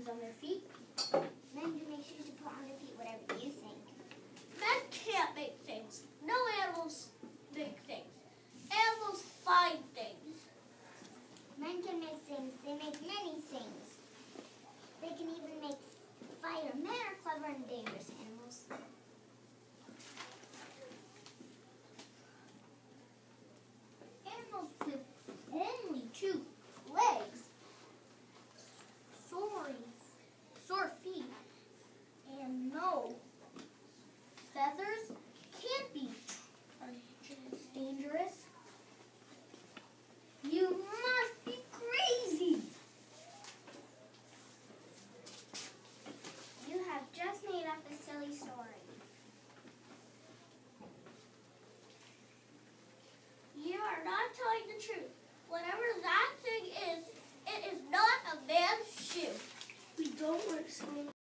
shoes on their feet. Men can make shoes to put on their feet, whatever you think. Men can't make things. No animals make things. Animals find things. Men can make things. They make many things. They can even make fire. Men are clever and dangerous animals. Animals with only 2 legs, sore feet, and no feathers can't be dangerous. You must be crazy. You have just made up a silly story. You are not telling the truth. Whatever that thing is, it is not a man's shoe. We don't wear swimming